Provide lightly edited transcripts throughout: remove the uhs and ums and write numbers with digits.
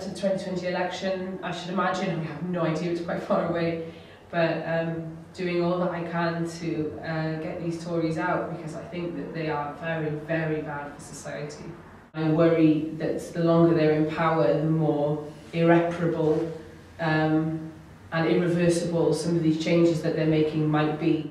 to the 2020 election, I should imagine, and we have no idea, it's quite far away, but doing all that I can to get these Tories out, because I think that they are very, very bad for society. I worry that the longer they're in power, the more irreparable and irreversible some of these changes that they're making might be.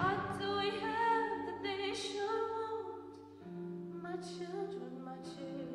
Children, my children.